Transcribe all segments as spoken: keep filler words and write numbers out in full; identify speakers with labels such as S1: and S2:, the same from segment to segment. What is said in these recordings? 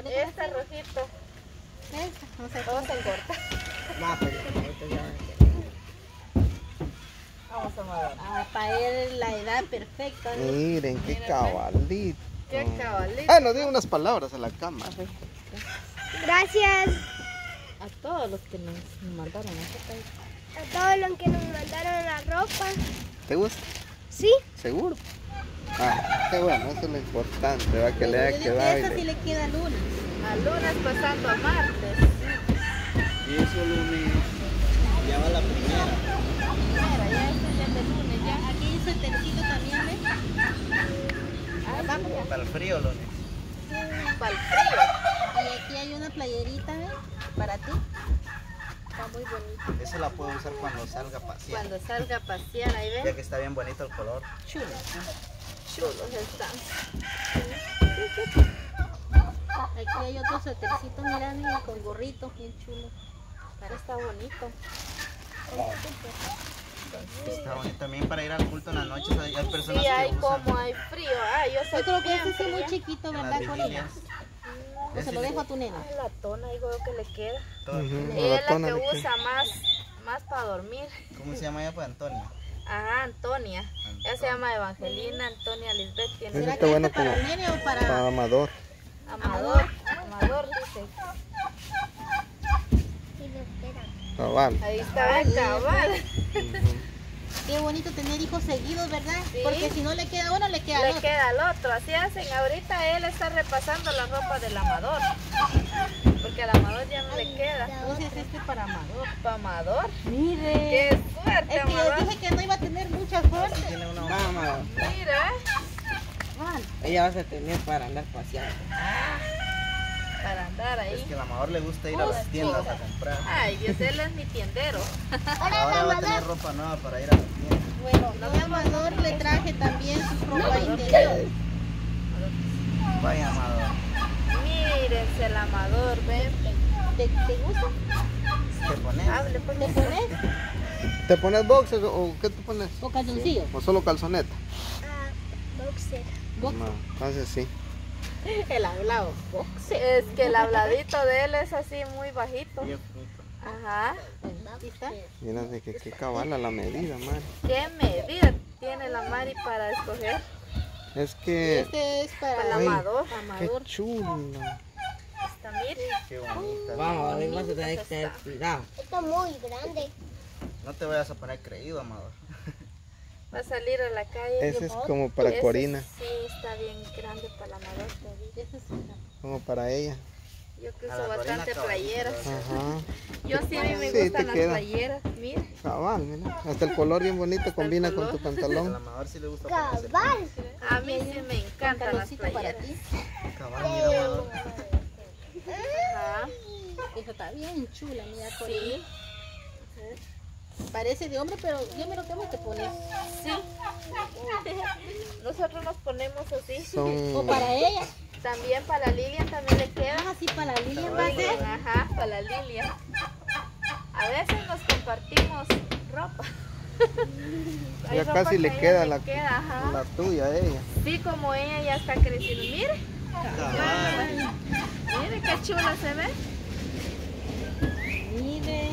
S1: Este rojito.
S2: Esta, vamos a ver.
S1: Vamos a cortar.
S3: No, pero esto ya...
S1: Vamos a mover.
S2: Ah, para él la edad perfecta. ¿no?
S4: Miren, qué cabalito.
S1: Qué cabalito.
S4: Ah, nos digo unas palabras a la cámara.
S5: Gracias
S1: A todos los que nos, nos mandaron a
S5: a todos los que nos mandaron la ropa.
S4: ¿Te gusta?
S5: Sí,
S4: ¿Seguro? Ah, qué bueno, eso es lo importante, va que le haya quedado.
S2: Esta sí le queda lunes.
S1: A lunes pasando a martes.
S3: Y eso lunes ya va la primera.
S1: Mira, ya este ya es de lunes, ya.
S2: Aquí dice el tercito también, ¿ves?
S1: Ah,
S3: Para el frío lunes.
S1: para el frío.
S2: Y aquí hay una playerita, ¿ves? Para ti.
S1: Está muy bonito.
S3: Esa la puedo usar cuando salga a pasear.
S1: Cuando salga a pasear, ahí
S3: Ya
S1: ven.
S3: que está bien bonito el color.
S2: Chulo.
S1: Chulos están.
S2: Aquí hay otro suétercito, mira, mira, con gorrito, bien chulo.
S1: Está bonito.
S3: Está bonito también para ir al culto en las noches. Hay, hay personas
S1: Sí, hay
S3: que usan
S1: como hay frío. Ah, yo soy
S2: Yo creo que
S1: bien
S2: este sí es muy
S1: fría.
S2: chiquito,
S3: en las
S2: ¿verdad, Corina?
S3: vigilias.
S2: O se lo dejo a tu nena.
S1: Ay, la tona, digo yo que le queda.
S3: Todo el
S4: Ujú.
S3: frío.
S4: A
S1: Ella
S4: la
S1: es la
S4: tona
S1: que
S4: le queda.
S1: usa más, más para dormir.
S3: ¿Cómo se llama ella? Pues Antonia.
S1: Ajá, Antonia. Ella se llama Evangelina Antonia Lisbeth. Tiene
S4: Ese
S2: ¿Será
S4: está
S2: que
S4: bueno
S2: este para
S4: como
S2: el nene o para...?
S4: para amador.
S1: Amador. Amador, dice.
S4: Cabal.
S1: Ahí está el cabal.
S2: Qué bonito tener hijos seguidos, ¿verdad?
S1: Sí.
S2: Porque si no le queda uno, le queda
S1: Le
S2: al otro.
S1: queda al otro. Así hacen. Ahorita él está repasando la ropa del amador. Porque al amador ya no le queda.
S2: Entonces este es para Amador.
S1: ¿Para amador?
S2: Mire.
S1: ¡Qué suerte,
S2: Es que yo
S1: amador!
S2: dije que no iba a tener mucha suerte.
S3: Tiene una
S6: Mamá,
S1: Mira.
S2: Man,
S6: ella vas a tener para andar paseando.
S1: Para andar
S3: Es
S1: ahí.
S3: que al amador le gusta ir a las tiendas a comprar.
S1: Ay, Dios, él es mi tiendero.
S3: Ahora va a tener ropa nueva para ir a las tiendas.
S2: bueno, yo a Amador le traje también su ropa interior.
S3: Vaya amador.
S1: Mírense el amador, ven.
S2: ¿Te, te gusta?
S3: ¿Qué pones?
S1: Hable, pues.
S2: ¿Te pones?
S4: ¿Te pones boxer o qué te pones?
S2: ¿O calzoncillo?
S4: ¿O solo calzoneta?
S5: ah, boxer.
S2: Boxer.
S4: No, entonces sí.
S2: El hablado.
S1: Es que el habladito de él es así muy bajito.
S3: Bien bonito.
S1: Ajá.
S2: Aquí está.
S4: Mira, de que qué cabala la medida, man.
S1: ¿Qué medida tiene la Mari para escoger?
S4: Es que...
S2: Este es para
S1: Para el
S4: Ay,
S1: amador.
S4: Qué
S2: Amador.
S4: chulo.
S1: Esta, mire.
S3: Qué bonita.
S6: Vamos, hoy vas a tener que tener cuidado.
S5: Está muy grande.
S3: No te vayas a poner creído, amador.
S1: Va a salir a la calle.
S4: Ese es como para
S1: Ese
S4: Corina,
S1: Sí, está bien grande para el amador.
S2: Este es
S4: como para ella.
S1: Yo que
S3: A
S1: uso
S3: la Corina
S1: bastante
S3: caballito,
S1: playeras.
S4: Ajá.
S1: Yo sí, a mí me
S4: Sí, te
S1: gustan las
S4: queda.
S1: playeras. Mire.
S4: Cabal, mira. Hasta el color bien bonito combina con tu
S3: Al
S4: pantalón.
S3: amador sí le gusta ponerse
S5: Cabal.
S1: A mí sí me encantan las
S2: pantaloncito para
S1: playeras.
S2: ti.
S3: cabal, mira, amador.
S1: Ajá.
S2: Esta está bien chula, mira, Corina.
S1: Sí.
S2: Parece de hombre, pero yo miro que vos te pones.
S1: Sí. Nosotros nos ponemos así.
S2: O
S4: Son...
S2: para ella.
S1: También para Lilian también le queda.
S2: Ah, sí, para Lilian va a ser.
S1: Ajá, para la Lilian. A veces nos compartimos ropa. Hay
S4: Ya
S1: ropa
S4: casi
S1: que
S4: le
S1: a ella
S4: queda
S1: le
S4: la,
S1: queda, ajá.
S4: la tuya a ella.
S1: Sí, como ella ya está creciendo. Mire,
S3: Cabal.
S1: mire qué chula se ve.
S2: Mire.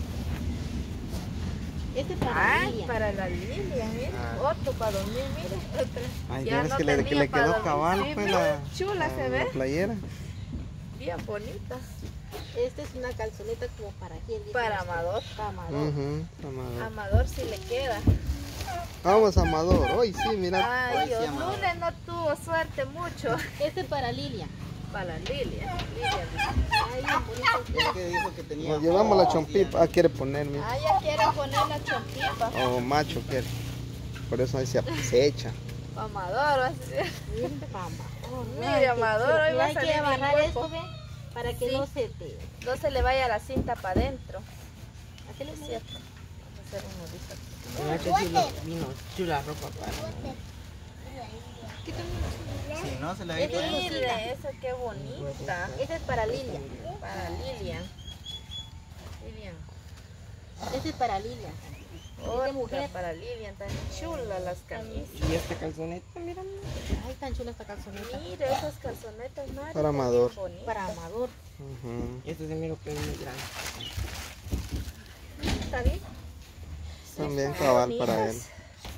S2: Este es para
S1: Ay,
S2: Lilian.
S1: para la Lilian, mire.
S3: Ah.
S1: Otro para dormir, mire. Otra.
S4: Ay,
S1: Ya
S4: ya ves
S1: no
S4: que le, que
S1: tenía
S4: le
S1: para
S4: quedó
S1: dormir.
S4: cabal,
S1: Sí,
S4: pues
S1: mira,
S4: la,
S1: chula
S4: la-
S1: se ve.
S4: la playera.
S1: Bien bonita.
S2: Esta es una calzoneta como para quién. dice
S1: Para
S2: usted?
S1: Amador.
S2: Para Amador.
S4: Ujú, Amador.
S1: Amador sí le queda.
S4: Vamos, Amador. Hoy sí, mira.
S1: Ay,
S3: Hoy sí,
S1: Dios,
S3: Amador.
S1: lunes no tuvo suerte mucho.
S2: Este es para Lilian.
S1: Para la Lilian. Lilian.
S2: Ay, bien bonito.
S3: Es que dijo que tenía.
S4: Nos llevamos la chompipa. Ah, quiere poner, mira.
S1: Ah, ya quiere poner la chompipa.
S4: O macho quiere. Por eso ahí se, se echa.
S1: Amador, va a ser.
S2: Miren, para Amador.
S1: Mire,
S2: Ay, qué
S1: Amador,
S2: chulo.
S1: hoy va a
S2: Hay
S1: salir
S2: que
S1: bien
S2: amarrar
S1: guapo.
S2: esto, ve, para que
S1: Sí.
S2: no se te...
S1: No se le vaya la cinta para adentro.
S2: ¿A le
S1: Es cierto. Vamos a hacer un nudito.
S6: Me ha hecho chulo, vino chula ropa para.
S3: Si no, se le va a ir poniendo.
S1: Mire, esa qué bonita.
S2: Este es para Lilian.
S1: Para Lilian. Lilian.
S2: Este es para Lilian.
S1: Otra
S2: mujer.
S1: para Lilian, tan chula las camisas.
S6: Y esta calzoneta, mira.
S2: Ay, tan chula esta calzoneta.
S1: Mira esas calzonetas, Mari.
S4: Para
S1: están bien
S4: Amador.
S1: bonitas.
S2: Para Amador.
S4: Ujú.
S6: Este se mira que es muy grande.
S1: ¿Está bien?
S4: También
S1: Están
S4: cabal para él.
S1: bonitas.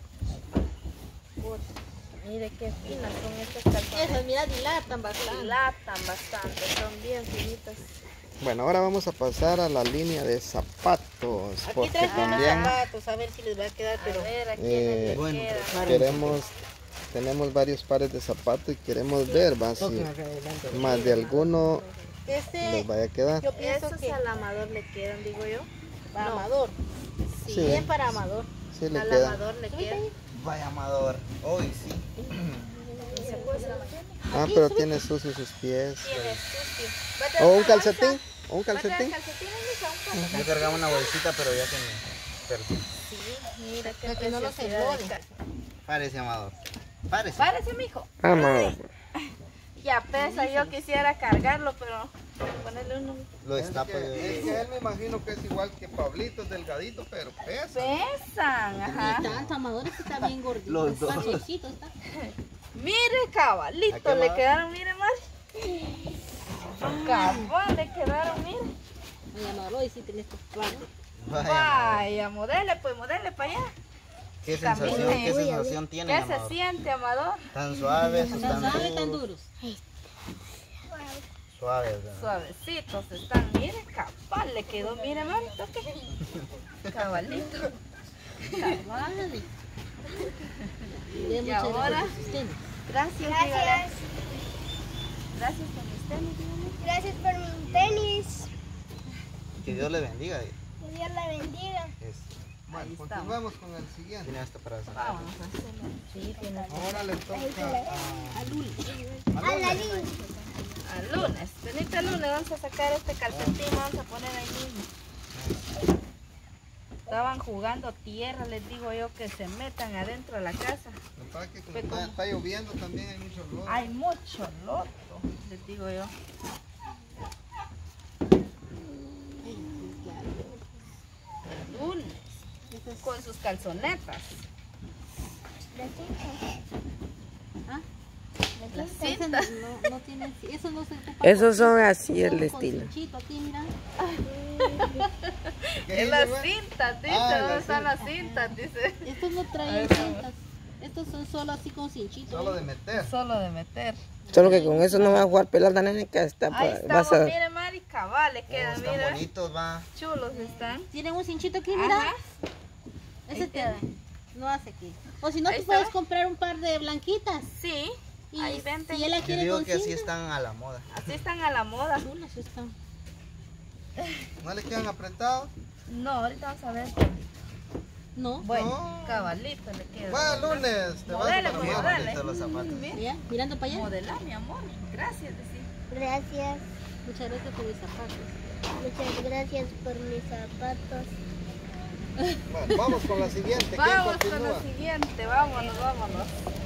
S1: Mire qué finas son estas calzonetas.
S2: Esas, mira, dilatan bastante.
S1: Dilatan bastante, son bien finitas.
S4: Bueno, ahora vamos a pasar a la línea de zapatos.
S2: Aquí
S4: Porque
S2: traje unos
S4: también
S2: zapatos, a ver si les va a quedar, pero...
S1: A ver, ¿a quién
S4: eh,
S1: les
S6: bueno,
S1: queda?
S6: prepárense.
S4: queremos, tenemos varios pares de zapatos y queremos ver, va, si
S6: Toquen hacia adelante.
S4: más de alguno
S2: Este,
S4: les vaya a quedar.
S2: yo pienso
S1: Esos
S2: que
S1: al Amador le quedan, digo yo.
S2: para
S1: no.
S2: Amador.
S1: Sí,
S4: Sí.
S2: Bien para Amador.
S4: Sí, le
S1: al
S4: queda.
S1: Amador le quedan.
S3: Vaya Amador, hoy sí.
S1: ¿Se puede hacer?
S4: Ah, pero tiene sucios sus pies.
S1: Tiene sucio.
S4: O un calcetín, o un calcetín.
S1: calcetín, Elisa? Un
S3: Yo cargaba una bolsita, pero ya que me perdí.
S1: Sí, mira qué
S2: Para que no los
S1: preciosidad de
S2: embole.
S1: ca-
S3: Párese, Amador. Párese.
S1: Párese, mijo.
S4: Amado.
S1: Ya pesa, yo quisiera cargarlo, pero ponerle uno.
S3: Lo destapo yo.
S4: Es que él me imagino que es igual que Pablito, es delgadito, pero pesa.
S1: Pesan, ajá.
S2: Y tanto Amador este está bien gordito.
S3: Los
S2: está
S3: dos.
S2: chiquito, está.
S1: Mire, cabalito,
S3: ¿A qué
S1: le
S3: va?
S1: quedaron, mire, Mari. Cabal, le quedaron, mire.
S2: Ay, Amador, hoy sí tenés tu parte.
S3: Vaya, Amador.
S1: Vaya, modele, pues modele para allá.
S3: ¿Qué
S1: También
S3: sensación, qué
S1: me-
S3: sensación tiene,
S1: ¿Qué se
S3: Amador?
S1: siente, Amador?
S3: Tan suaves,
S2: Tan
S3: tan
S2: suaves, tan
S3: duros.
S2: duros.
S3: Suaves, ¿verdad?
S1: Suavecitos están, mire, cabal, le quedó, mire, Mari, toque. Cabalito.
S2: Vale. Y
S1: Y
S2: muchas
S1: ahora-
S2: gracias por sus tenis.
S1: Gracias, dígale.
S5: Gracias.
S1: Gracias por mis tenis, dígale.
S5: Gracias por mi tenis.
S3: Que Dios le bendiga.
S5: Que Dios la bendiga.
S3: Es,
S4: Bueno,
S1: Ahí estamos.
S4: continuamos con el siguiente.
S3: tiene esto para hacer.
S1: Vámonos a hacerlo. Sí, tiene
S4: Ahora le toca a,
S2: A Luli.
S5: A la luz.
S1: al lunes. Venite al lunes, vamos a sacar este calcetín, vamos a poner ahí mismo. Estaban jugando tierra, les digo yo, que se metan adentro de la casa.
S4: Lo que pasa es que como
S1: Ve
S4: está,
S1: cómo-
S4: está lloviendo también hay mucho olor.
S1: Hay mucho loto, les digo yo. Lunes, con sus calzonetas.
S2: ¿Ah?
S1: Las
S2: Ese
S1: cintas.
S2: no, no tiene, eso no se ocupa.
S6: Esos
S2: con-
S6: son así el
S2: con
S6: estilo.
S2: cinchito aquí, mira.
S4: ¿Qué
S1: En
S4: dice,
S1: las
S4: güey?
S1: cintas, dice,
S4: Ah, en
S1: ¿dónde
S4: las
S1: están las cintas? Dice.
S2: Estos no
S1: Ahí
S2: traen
S1: está.
S2: cintas. Estos son solo así con cinchito.
S4: Solo de meter.
S1: Solo de meter.
S6: Solo que con eso no vas a jugar pelota, nene, que está
S1: Ahí
S6: para,
S1: estamos,
S6: vas a...
S1: mire, Mari, cabal, le
S3: Oh,
S1: quedan,
S3: están
S1: mira.
S3: bonitos, va.
S1: Chulos están.
S2: Tienen un cinchito aquí, mira.
S1: Ajá.
S2: Ese te no hace aquí. O si no,
S1: Ahí
S2: tú
S1: está,
S2: puedes
S1: ¿ve?
S2: comprar un par de blanquitas.
S1: Sí,
S2: Y
S1: ahí vente.
S2: si ella
S3: Yo
S2: quiere
S3: digo
S2: con
S3: que así
S2: cinta,
S3: están a la moda.
S1: Así están a la moda.
S2: chulas están.
S4: ¿No le quedan apretados?
S1: No, ahorita vamos a ver.
S2: No.
S1: Bueno,
S4: No.
S1: cabalito le queda.
S4: Va, lunes, te vas
S1: Modele,
S4: para
S1: pues,
S3: Qué
S4: abajo.
S1: modele.
S3: bonitos los zapatos.
S2: Mira, mirando para allá.
S1: Modela, mi amor. Gracias, decí.
S5: Gracias.
S2: Muchas gracias por mis zapatos.
S5: Muchas gracias por mis zapatos.
S4: Bueno, vamos con la siguiente. ¿Quién
S1: Vamos con
S4: continúa?
S1: lo siguiente, vámonos, vámonos.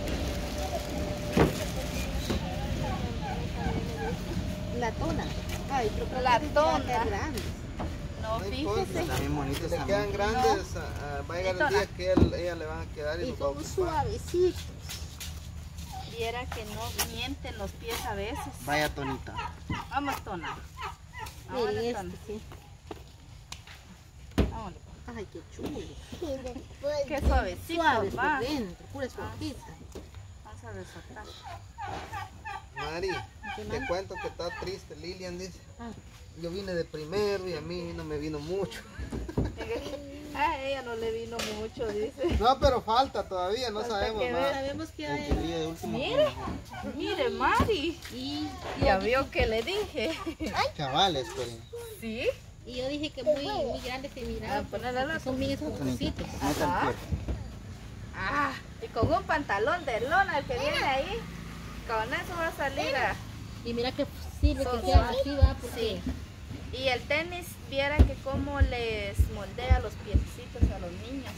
S2: La tona. Ay, pero creo
S1: La
S2: que es
S1: tona.
S2: grande, grande.
S1: No,
S4: No importa.
S1: fíjese.
S3: Están bien
S4: Si
S3: bonitos
S4: le quedan
S3: también.
S4: grandes, ah, ah, va a llegar el día que él, ella le van a quedar y
S2: Y
S4: los va a
S2: son
S4: ocupar.
S2: suavecitos.
S1: Viera que no mienten los pies a veces.
S3: Vaya tonita.
S1: Vamos, Tona. Vámonos,
S2: Miren
S1: Tona.
S2: este, sí.
S1: Vámonos.
S2: Ay, qué chulo.
S5: Y después
S1: Qué suavecito,
S2: Suaves
S1: va.
S2: por dentro, pura esponjita.
S1: Vamos a resaltar.
S4: Mari,
S2: ¿Qué
S4: te
S2: más?
S4: cuento que está triste. Lilian dice,
S2: Ah,
S4: yo vine de primero y a mí no me vino mucho.
S1: A ella no le vino mucho, dice.
S4: No, pero falta todavía, no
S1: Falta
S4: sabemos
S1: que
S4: nada.
S2: sabemos que
S3: Un
S2: hay.
S3: kilillo de último.
S1: Mire, mire, Mari.
S2: Y,
S1: Ya vio que le dije.
S3: Chavales, pero.
S1: ¿Sí?
S2: y yo dije que muy, muy grandes se miraban.
S1: Ah, ponle la
S2: porque son bien esponjositos.
S3: Meta el
S1: Ajá.
S3: pie.
S1: Ah, y con un pantalón de lona el que viene ahí. Con eso va a salir a...
S2: Y mira que sirve
S1: Son
S2: que quedan
S1: suaves.
S2: así, va, porque
S1: Sí. Y el tenis, viera que cómo les moldea los piecitos a los niños.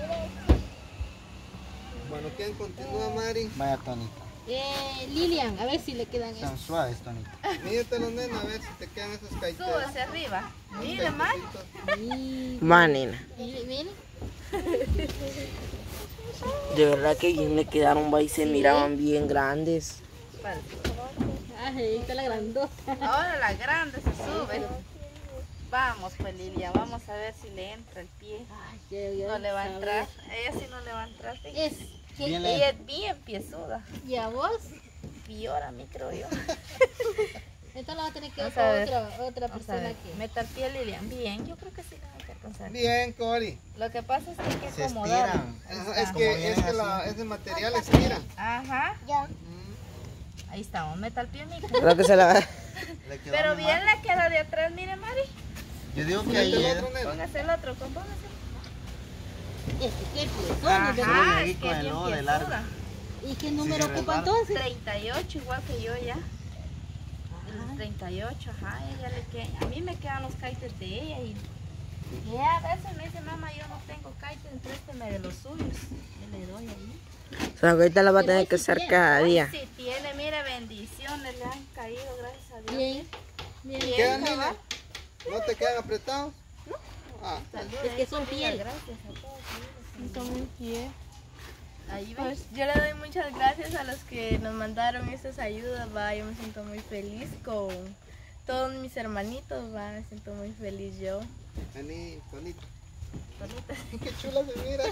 S4: Bueno, ¿quién continúa, Mari?
S3: Vaya tonita.
S2: Eh, Lilian, a ver si le quedan
S3: Están
S2: estos.
S3: suaves, tonita.
S4: Míretelo, nena, a ver si te quedan esos caiteros.
S1: Sube hacia arriba. Mire, Mari.
S2: Y-
S6: Va, nena.
S2: Mire, mire.
S6: De verdad que bien le quedaron, va y se miraban bien grandes.
S2: Ay, ahí está la grandota.
S1: Ahora la grande se sube. Vamos, pues Lilia, vamos a ver si le entra el pie.
S2: Ay, ya- ya
S1: No le va a
S2: sabes.
S1: entrar. Ella sí no le va a entrar. fíjate.
S2: Es que,
S3: Bien
S1: Ella es bien piezuda.
S2: ¿y a vos?
S1: Peor a mí, creo yo.
S2: Entonces la va a tener que ver
S1: Vamos a ver.
S2: con otra, otra
S1: Vamos a
S2: persona
S1: ver.
S2: que...
S1: Meta el pie, Lilian. Bien, yo creo que sí le va a alcanzar.
S4: Bien, Cori.
S1: Lo que pasa es que hay que
S3: Se
S1: acomodarlo.
S3: estiran.
S4: Ajá, es
S3: Como
S4: que,
S3: vienen
S4: es que
S3: así.
S4: la, ese material estira.
S1: Ajá.
S5: Ya.
S1: Ahí estamos. Meta el pie, mica.
S6: Creo que se la va.
S3: Le quedó
S1: Pero
S3: mal.
S1: bien le queda de atrás, mire, Mari.
S3: Yo digo que
S4: Mete el
S3: ayer.
S4: otro, nene.
S1: Póngase el otro, compóngase.
S2: Es que qué piezón,
S1: Ajá,
S3: Solo
S1: es
S3: ahí
S1: que
S3: con
S1: es
S3: el
S1: bien
S3: lodo de
S1: piezuda.
S3: largo.
S2: ¿Y qué número
S3: se
S2: ocupa
S3: resbala.
S2: entonces?
S1: treinta y ocho, igual que yo ya. El treinta y ocho, ajá, ella le queda. A mí me quedan los kites de ella y ella a veces me dice, mamá, yo no tengo kites, présteme de los suyos. Yo le doy ahí.
S6: O sea, que ahorita la va a tener que hacer cada día.
S1: Si tiene, mire, bendiciones le han caído, gracias a Dios.
S2: Bien, bien.
S1: Bien,
S4: ¿Quedan,
S1: cabal.
S4: nene? ¿No te quedan apretados? Ah,
S1: Salud,
S2: Es que
S1: eh,
S2: son
S1: familia,
S2: piel.
S1: Gracias a todos. sí,
S7: Son muy bien.
S1: Ahí ven.
S7: Pues yo le doy muchas gracias a los que nos mandaron estas ayudas, va, yo me siento muy feliz con todos mis hermanitos, va, me siento muy feliz yo.
S4: vení, bonito.
S1: Bonita.
S4: Qué chula se mira.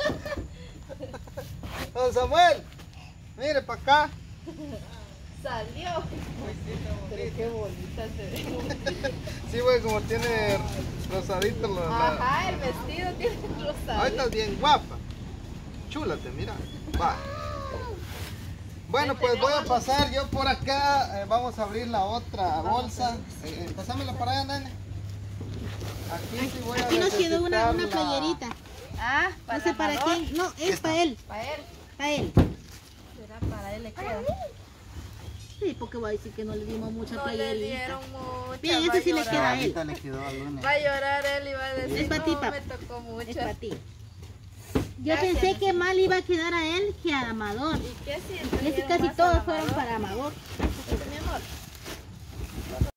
S4: Don Samuel, mire para acá.
S1: Salió. Pero qué bonita se ve.
S4: Sí, güey, como tiene rosadito la... la-
S1: Ajá, el vestido tiene rosado.
S4: Ahorita es bien guapa. Chula te mira. Va. Bueno, pues voy a pasar yo por acá. eh, vamos a abrir la otra bolsa. Eh, eh, pásamela para allá, nene. Aquí sí voy a
S2: Aquí nos quedó una, una
S4: necesitar la-
S2: playerita.
S1: Ah, para
S2: No sé para
S1: Amador.
S2: quién. No, es para él.
S1: Para él.
S2: Para él.
S1: Será para él le queda.
S2: Sí, porque va a decir que no le dimos mucha
S7: No le
S2: playerita.
S7: dieron mucho.
S2: Bien,
S7: va
S2: ese
S7: a
S2: sí le
S7: llorar.
S2: queda a él.
S3: Ahorita le quedó al lunes.
S7: Va a llorar él y va a decir,
S2: Es para ti,
S7: no,
S2: papá.
S7: me tocó mucho.
S2: Es para ti. Yo
S1: Gracias,
S2: pensé que más le iba a quedar a él que a Amador.
S1: ¿Y qué si
S2: Y ese
S1: trajeron
S2: casi
S1: más
S2: todos
S1: a
S2: fueron
S1: Amador?
S2: para Amador.